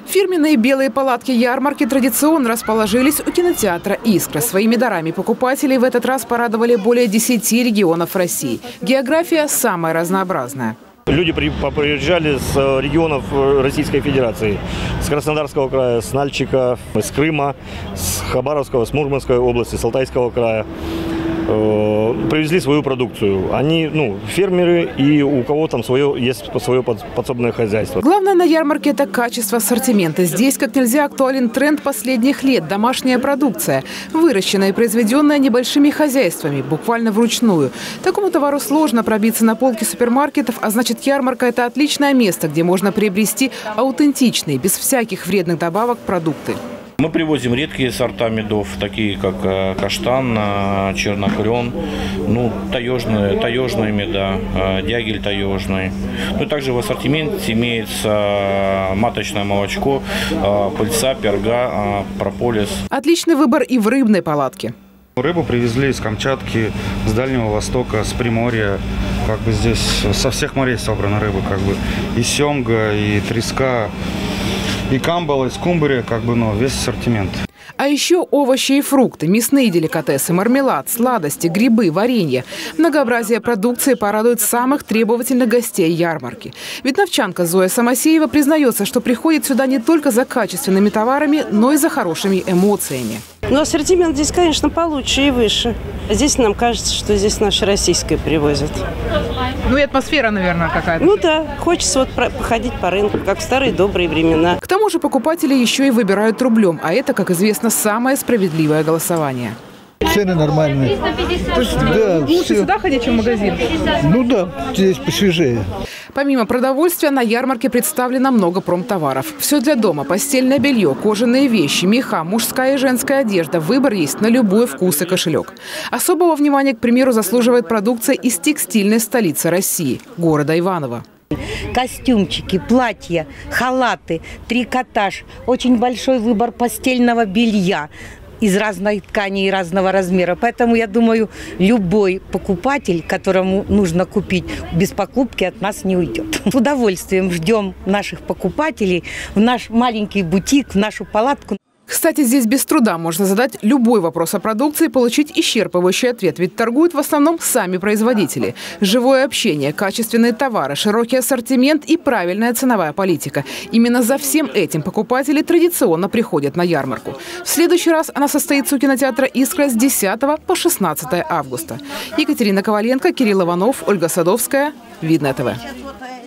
Фирменные белые палатки ярмарки традиционно расположились у кинотеатра «Искра». Своими дарами покупателей в этот раз порадовали более 10 регионов России. География самая разнообразная. Люди приезжали с регионов Российской Федерации. С Краснодарского края, с Нальчика, с Крыма, с Хабаровского, с Мурманской области, с Алтайского края. Привезли свою продукцию. Они, фермеры, и у кого там есть свое подсобное хозяйство. Главное на ярмарке – это качество ассортимента. Здесь как нельзя актуален тренд последних лет – домашняя продукция, выращенная и произведенная небольшими хозяйствами, буквально вручную. Такому товару сложно пробиться на полки супермаркетов, а значит, ярмарка – это отличное место, где можно приобрести аутентичные, без всяких вредных добавок продукты. Мы привозим редкие сорта медов, такие как каштан, черноклен, таежные меда, дягель таежный. Также в ассортименте имеется маточное молочко, пыльца, перга, прополис. Отличный выбор и в рыбной палатке. Рыбу привезли из Камчатки, с Дальнего Востока, с Приморья. Здесь со всех морей собрана рыба, и семга, и треска. И камбала, и скумбрия, весь ассортимент. А еще овощи и фрукты, мясные деликатесы, мармелад, сладости, грибы, варенье. Многообразие продукции порадует самых требовательных гостей ярмарки. Видновчанка Зоя Самосеева признается, что приходит сюда не только за качественными товарами, но и за хорошими эмоциями. Ассортимент здесь, конечно, получше и выше. Здесь нам кажется, что здесь наше российское привозят. И атмосфера, наверное, какая-то. Да, хочется походить по рынку, как в старые добрые времена. К тому же покупатели еще и выбирают рублем, а это, как известно, самое справедливое голосование. Цены нормальные. Лучше сюда ходить, чем в магазин? Да, здесь посвежее. Помимо продовольствия, на ярмарке представлено много промтоваров. Все для дома – постельное белье, кожаные вещи, меха, мужская и женская одежда. Выбор есть на любой вкус и кошелек. Особого внимания, к примеру, заслуживает продукция из текстильной столицы России – города Иваново. Костюмчики, платья, халаты, трикотаж. Очень большой выбор постельного белья из разной ткани и разного размера. Поэтому, я думаю, любой покупатель, которому нужно купить, без покупки от нас не уйдет. С удовольствием ждем наших покупателей в наш маленький бутик, в нашу палатку. Кстати, здесь без труда можно задать любой вопрос о продукции и получить исчерпывающий ответ. Ведь торгуют в основном сами производители. Живое общение, качественные товары, широкий ассортимент и правильная ценовая политика. Именно за всем этим покупатели традиционно приходят на ярмарку. В следующий раз она состоится у кинотеатра «Искра» с 10 по 16 августа. Екатерина Коваленко, Кирилл Иванов, Ольга Садовская. Видное ТВ.